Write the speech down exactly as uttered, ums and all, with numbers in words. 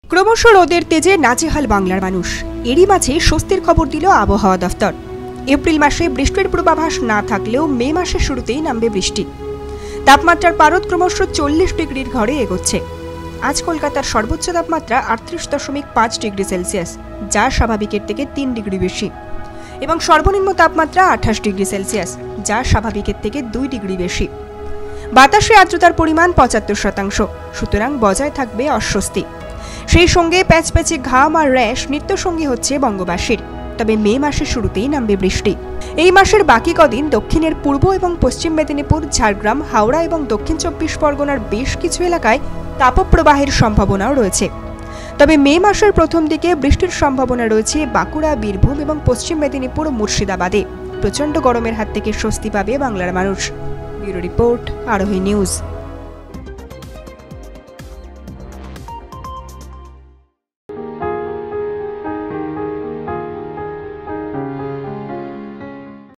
ক্রমশ রোদের তেজে নাজেহাল বাংলার মানুষ। এরই মাঝে স্বস্তির খবর দিল আবহাওয়া দফতর। এপ্রিল মাসে বৃষ্টির পূর্বাভাস না থাকলেও মে মাসের শুরুতেই নামবে বৃষ্টি। তাপমাত্রার পারদ ক্রমশ চল্লিশ ডিগ্রির ঘরে এগোচ্ছে। আজ কলকাতার সর্বোচ্চ তাপমাত্রা আটত্রিশ দশমিক পাঁচ ডিগ্রি সেলসিয়াস, যা স্বাভাবিকের থেকে তিন ডিগ্রি বেশি, এবং সর্বনিম্ন তাপমাত্রা আঠাশ ডিগ্রি সেলসিয়াস, যা স্বাভাবিকের থেকে দুই ডিগ্রি বেশি। বাতাসে আর্দ্রতার পরিমাণ পঁচাত্তর শতাংশ, সুতরাং বজায় থাকবে অস্বস্তি। সেই সঙ্গে প্যাচপ্যাচে ঘাম আর র্যাশ নিত্যসঙ্গী হচ্ছে বঙ্গবাসীর। তবে মে মাসের শুরুতেই নামবে বৃষ্টি। এই মাসের বাকি কদিন দক্ষিণের পূর্ব এবং পশ্চিম মেদিনীপুর, ঝাড়গ্রাম, হাওড়া এবং দক্ষিণ চব্বিশ পরগনার বেশ কিছু এলাকায় তাপপ্রবাহের সম্ভাবনাও রয়েছে। তবে মে মাসের প্রথম দিকে বৃষ্টির সম্ভাবনা রয়েছে বাঁকুড়া, বীরভূম এবং পশ্চিম মেদিনীপুর, মুর্শিদাবাদে। প্রচণ্ড গরমের হাত থেকে স্বস্তি পাবে বাংলার মানুষ। Bureau report, Arohi news.